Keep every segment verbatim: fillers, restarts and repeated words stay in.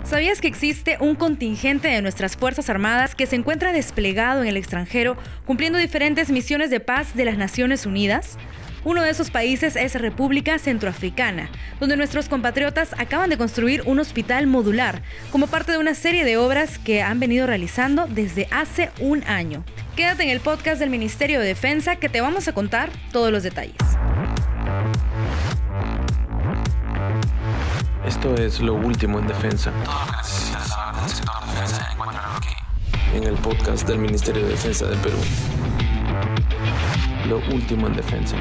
¿Sabías que existe un contingente de nuestras Fuerzas Armadas que se encuentra desplegado en el extranjero cumpliendo diferentes misiones de paz de las Naciones Unidas? Uno de esos países es República Centroafricana, donde nuestros compatriotas acaban de construir un hospital modular como parte de una serie de obras que han venido realizando desde hace un año. Quédate en el podcast del Ministerio de Defensa que te vamos a contar todos los detalles. Esto es lo último en defensa. Todo lo que necesitas saber del sector defensa encuéntralo aquí. En el podcast del Ministerio de Defensa del Perú. Lo último en defensa.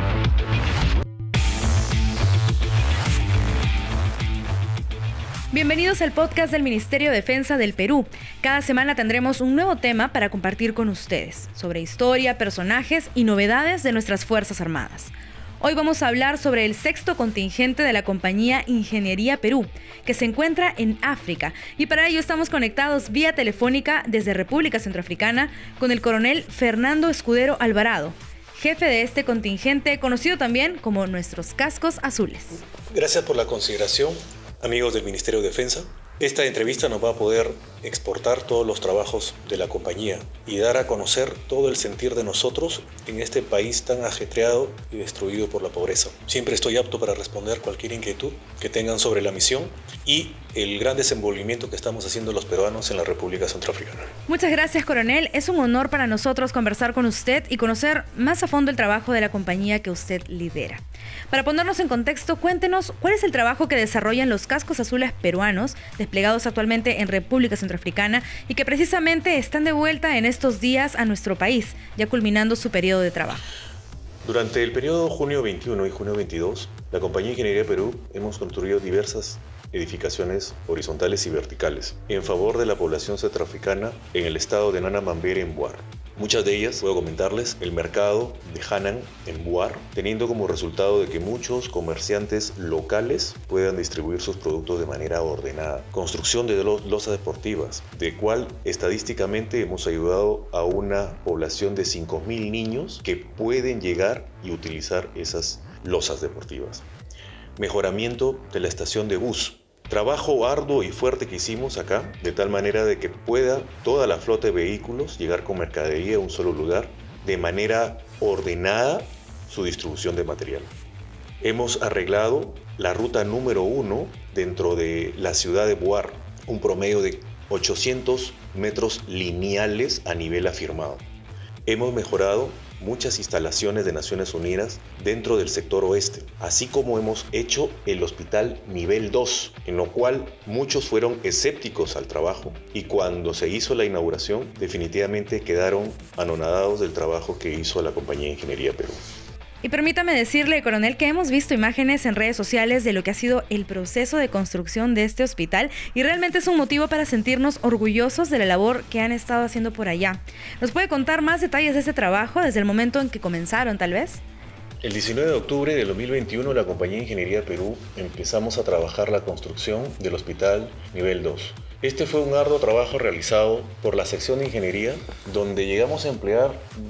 Bienvenidos al podcast del Ministerio de Defensa del Perú. Cada semana tendremos un nuevo tema para compartir con ustedes sobre historia, personajes y novedades de nuestras Fuerzas Armadas. Hoy vamos a hablar sobre el sexto contingente de la compañía Ingeniería Perú, que se encuentra en África, y para ello estamos conectados vía telefónica desde República Centroafricana con el coronel Fernando Escudero Alvarado, jefe de este contingente, conocido también como nuestros cascos azules. Gracias por la consideración, amigos del Ministerio de Defensa. Esta entrevista nos va a poder exportar todos los trabajos de la compañía y dar a conocer todo el sentir de nosotros en este país tan ajetreado y destruido por la pobreza. Siempre estoy apto para responder cualquier inquietud que tengan sobre la misión y el gran desenvolvimiento que estamos haciendo los peruanos en la República Centroafricana. Muchas gracias, coronel. Es un honor para nosotros conversar con usted y conocer más a fondo el trabajo de la compañía que usted lidera. Para ponernos en contexto, cuéntenos cuál es el trabajo que desarrollan los cascos azules peruanos desplegados actualmente en República Centroafricana y que precisamente están de vuelta en estos días a nuestro país, ya culminando su periodo de trabajo. Durante el periodo junio veintiuno y junio veintidós, la compañía Ingeniería Perú hemos construido diversas edificaciones horizontales y verticales en favor de la población centroafricana en el estado de Nana Mambere en Buar. Muchas de ellas, puedo comentarles, el mercado de Hanan en Buar, teniendo como resultado de que muchos comerciantes locales puedan distribuir sus productos de manera ordenada. Construcción de losas deportivas, de cual estadísticamente hemos ayudado a una población de cinco mil niños que pueden llegar y utilizar esas losas deportivas. Mejoramiento de la estación de bus. Trabajo arduo y fuerte que hicimos acá, de tal manera de que pueda toda la flota de vehículos llegar con mercadería a un solo lugar, de manera ordenada su distribución de material. Hemos arreglado la ruta número uno dentro de la ciudad de Buar, un promedio de ochocientos metros lineales a nivel afirmado. Hemos mejorado muchas instalaciones de Naciones Unidas dentro del sector oeste, así como hemos hecho el hospital nivel dos, en lo cual muchos fueron escépticos al trabajo y cuando se hizo la inauguración definitivamente quedaron anonadados del trabajo que hizo la compañía Ingeniería Perú. Y permítame decirle, coronel, que hemos visto imágenes en redes sociales de lo que ha sido el proceso de construcción de este hospital y realmente es un motivo para sentirnos orgullosos de la labor que han estado haciendo por allá. ¿Nos puede contar más detalles de este trabajo desde el momento en que comenzaron, tal vez? El diecinueve de octubre de dos mil veintiuno, la compañía Ingeniería Perú empezamos a trabajar la construcción del hospital nivel dos. Este fue un arduo trabajo realizado por la sección de ingeniería, donde llegamos a emplear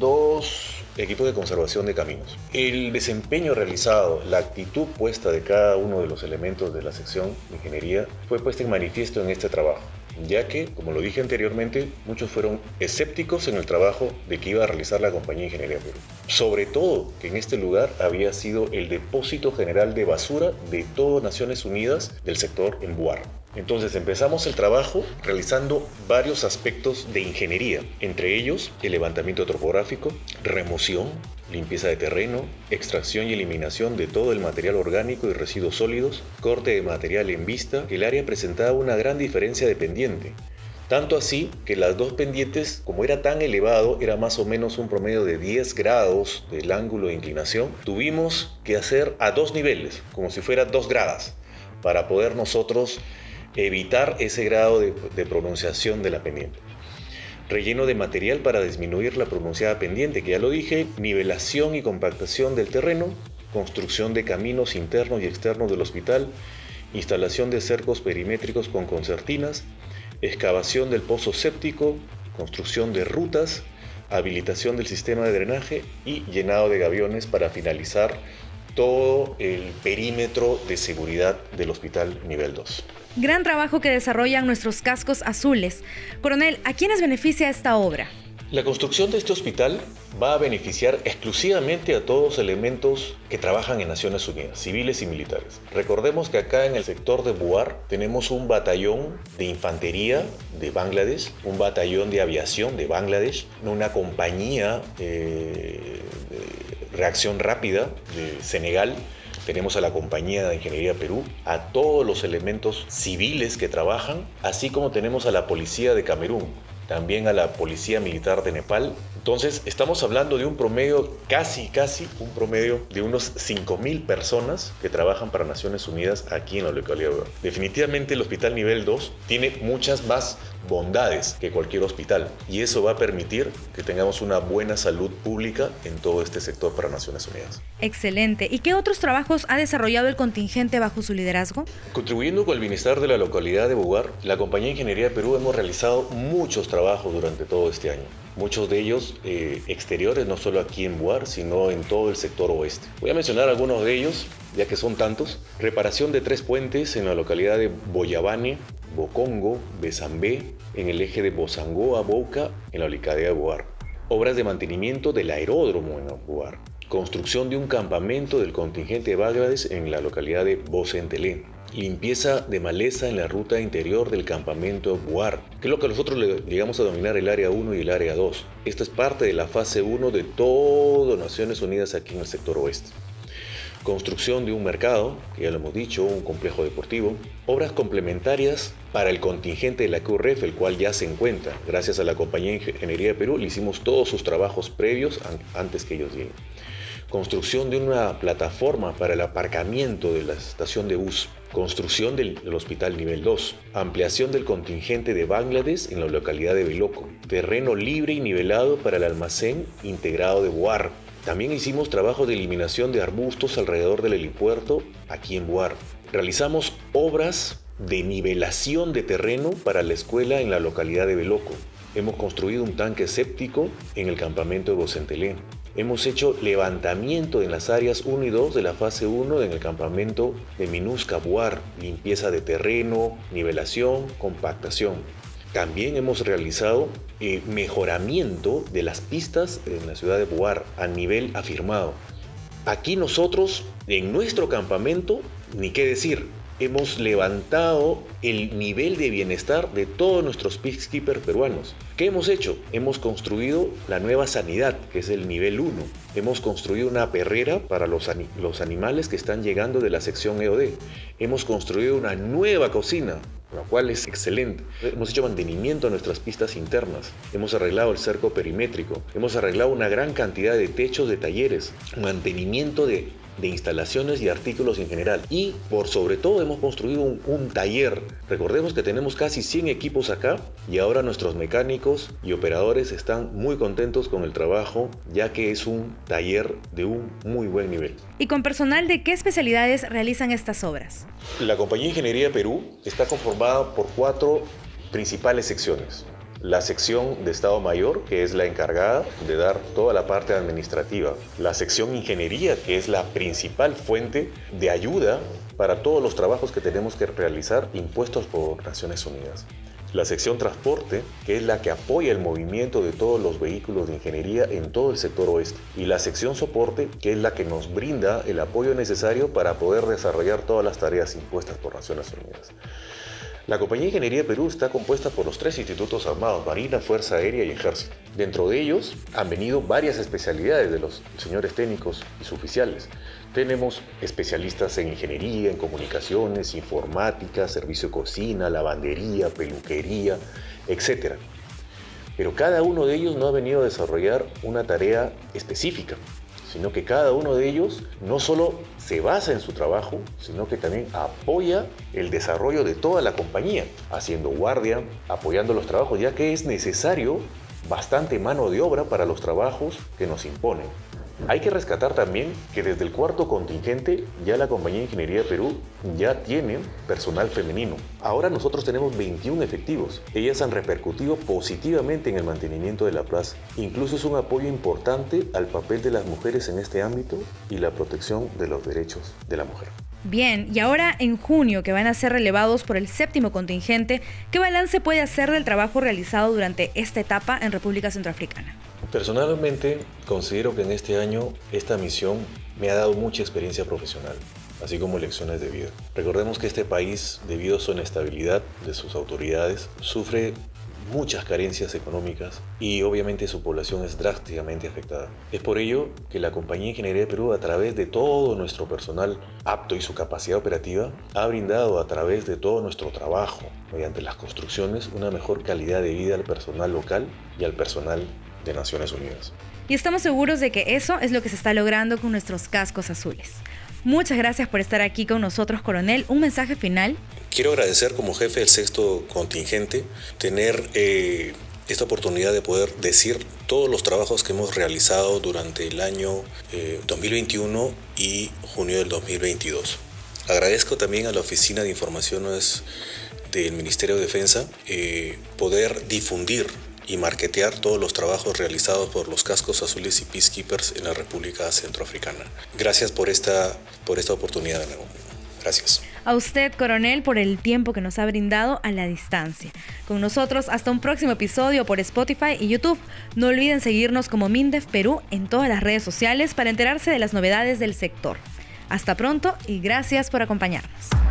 dos equipos de conservación de caminos. El desempeño realizado, la actitud puesta de cada uno de los elementos de la sección de ingeniería fue puesta en manifiesto en este trabajo, ya que, como lo dije anteriormente, muchos fueron escépticos en el trabajo de que iba a realizar la compañía Ingeniería Perú. Sobre todo que en este lugar había sido el depósito general de basura de todas Naciones Unidas del sector en Buar. Entonces empezamos el trabajo realizando varios aspectos de ingeniería, entre ellos el levantamiento topográfico, remoción, limpieza de terreno, extracción y eliminación de todo el material orgánico y residuos sólidos, corte de material en vista. El área presentaba una gran diferencia de pendiente, tanto así que las dos pendientes, como era tan elevado, era más o menos un promedio de diez grados del ángulo de inclinación, tuvimos que hacer a dos niveles, como si fuera dos gradas, para poder nosotros evitar ese grado de, de pronunciación de la pendiente. Relleno de material para disminuir la pronunciada pendiente, que ya lo dije, nivelación y compactación del terreno, construcción de caminos internos y externos del hospital, instalación de cercos perimétricos con concertinas, excavación del pozo séptico, construcción de rutas, habilitación del sistema de drenaje y llenado de gaviones para finalizar todo el perímetro de seguridad del hospital nivel dos. Gran trabajo que desarrollan nuestros cascos azules. Coronel, ¿a quiénes beneficia esta obra? La construcción de este hospital va a beneficiar exclusivamente a todos los elementos que trabajan en Naciones Unidas, civiles y militares. Recordemos que acá en el sector de Buar tenemos un batallón de infantería de Bangladesh, un batallón de aviación de Bangladesh, una compañía eh, de reacción rápida de Senegal. Tenemos a la Compañía de Ingeniería Perú, a todos los elementos civiles que trabajan, así como tenemos a la Policía de Camerún, también a la Policía Militar de Nepal. Entonces, estamos hablando de un promedio, casi, casi un promedio de unos cinco mil personas que trabajan para Naciones Unidas aquí en la localidad de Buar. Definitivamente el Hospital Nivel dos tiene muchas más bondades que cualquier hospital y eso va a permitir que tengamos una buena salud pública en todo este sector para Naciones Unidas. Excelente. ¿Y qué otros trabajos ha desarrollado el contingente bajo su liderazgo? Contribuyendo con el bienestar de la localidad de Buar, la Compañía de Ingeniería de Perú hemos realizado muchos trabajos durante todo este año. Muchos de ellos eh, exteriores, no solo aquí en Buar, sino en todo el sector oeste. Voy a mencionar algunos de ellos, ya que son tantos. Reparación de tres puentes en la localidad de Boyabane, Bocongo, Besambé, en el eje de Bozangó a Bouca, en la localidad de Buar. Obras de mantenimiento del aeródromo en Buar. Construcción de un campamento del contingente de Bangladesh en la localidad de Bocentelé. Limpieza de maleza en la ruta interior del campamento Buar, que es lo que nosotros le llegamos a denominar el área uno y el área dos. Esta es parte de la fase uno de todo Naciones Unidas aquí en el sector oeste. Construcción de un mercado, que ya lo hemos dicho, un complejo deportivo. Obras complementarias para el contingente de la C U R E F, el cual ya se encuentra. Gracias a la Compañía de Ingeniería de Perú le hicimos todos sus trabajos previos antes que ellos lleguen. Construcción de una plataforma para el aparcamiento de la estación de bus. Construcción del, del Hospital Nivel dos. Ampliación del contingente de Bangladesh en la localidad de Beloco. Terreno libre y nivelado para el almacén integrado de Buar. También hicimos trabajos de eliminación de arbustos alrededor del helipuerto aquí en Buar. Realizamos obras de nivelación de terreno para la escuela en la localidad de Beloco. Hemos construido un tanque séptico en el campamento de Bocentelé. Hemos hecho levantamiento en las áreas uno y dos de la fase uno en el campamento de Minusca Buar, limpieza de terreno, nivelación, compactación. También hemos realizado eh, mejoramiento de las pistas en la ciudad de Buar a nivel afirmado. Aquí nosotros, en nuestro campamento, ni qué decir, hemos levantado el nivel de bienestar de todos nuestros peacekeepers peruanos. ¿Qué hemos hecho? Hemos construido la nueva sanidad, que es el nivel uno. Hemos construido una perrera para los, ani- los animales que están llegando de la sección E O D. Hemos construido una nueva cocina, lo cual es excelente. Hemos hecho mantenimiento a nuestras pistas internas. Hemos arreglado el cerco perimétrico. Hemos arreglado una gran cantidad de techos de talleres. Mantenimiento de de instalaciones y artículos en general. Y por sobre todo hemos construido un, un taller. Recordemos que tenemos casi cien equipos acá y ahora nuestros mecánicos y operadores están muy contentos con el trabajo, ya que es un taller de un muy buen nivel. ¿Y con personal de qué especialidades realizan estas obras? La Compañía de Ingeniería de Perú está conformada por cuatro principales secciones. La sección de Estado Mayor, que es la encargada de dar toda la parte administrativa. La sección Ingeniería, que es la principal fuente de ayuda para todos los trabajos que tenemos que realizar impuestos por Naciones Unidas. La sección Transporte, que es la que apoya el movimiento de todos los vehículos de ingeniería en todo el sector oeste. Y la sección Soporte, que es la que nos brinda el apoyo necesario para poder desarrollar todas las tareas impuestas por Naciones Unidas. La Compañía de Ingeniería de Perú está compuesta por los tres institutos armados, Marina, Fuerza Aérea y Ejército. Dentro de ellos han venido varias especialidades de los señores técnicos y suboficiales. Tenemos especialistas en ingeniería, en comunicaciones, informática, servicio de cocina, lavandería, peluquería, etcétera. Pero cada uno de ellos no ha venido a desarrollar una tarea específica, sino que cada uno de ellos no solo se basa en su trabajo, sino que también apoya el desarrollo de toda la compañía, haciendo guardia, apoyando los trabajos, ya que es necesario bastante mano de obra para los trabajos que nos imponen. Hay que rescatar también que desde el cuarto contingente ya la Compañía de Ingeniería de Perú ya tiene personal femenino. Ahora nosotros tenemos veintiún efectivos. Ellas han repercutido positivamente en el mantenimiento de la plaza. Incluso es un apoyo importante al papel de las mujeres en este ámbito y la protección de los derechos de la mujer. Bien, y ahora en junio, que van a ser relevados por el séptimo contingente, ¿qué balance puede hacer del trabajo realizado durante esta etapa en República Centroafricana? Personalmente, considero que en este año esta misión me ha dado mucha experiencia profesional, así como lecciones de vida. Recordemos que este país, debido a su inestabilidad de sus autoridades, sufre muchas carencias económicas y obviamente su población es drásticamente afectada. Es por ello que la Compañía de Ingeniería de Perú, a través de todo nuestro personal apto y su capacidad operativa, ha brindado a través de todo nuestro trabajo, mediante las construcciones, una mejor calidad de vida al personal local y al personal de Naciones Unidas. Y estamos seguros de que eso es lo que se está logrando con nuestros cascos azules. Muchas gracias por estar aquí con nosotros, coronel. ¿Un mensaje final? Quiero agradecer como jefe del sexto contingente tener eh, esta oportunidad de poder decir todos los trabajos que hemos realizado durante el año eh, dos mil veintiuno y junio del dos mil veintidós. Agradezco también a la Oficina de Informaciones del Ministerio de Defensa eh, poder difundir y marketear todos los trabajos realizados por los cascos azules y Peacekeepers en la República Centroafricana. Gracias por esta, por esta oportunidad de nuevo. Gracias. A usted, coronel, por el tiempo que nos ha brindado a la distancia. Con nosotros hasta un próximo episodio por Spotify y YouTube. No olviden seguirnos como MINDEF Perú en todas las redes sociales para enterarse de las novedades del sector. Hasta pronto y gracias por acompañarnos.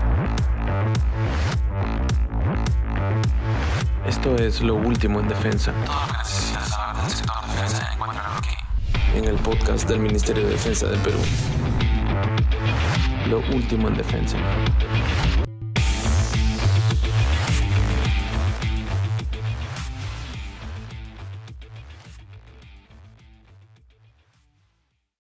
Esto es Lo Último en Defensa, Todo lo que necesitas saber del sector de defensa encuéntralo aquí. en el podcast del Ministerio de Defensa del Perú. Lo Último en Defensa.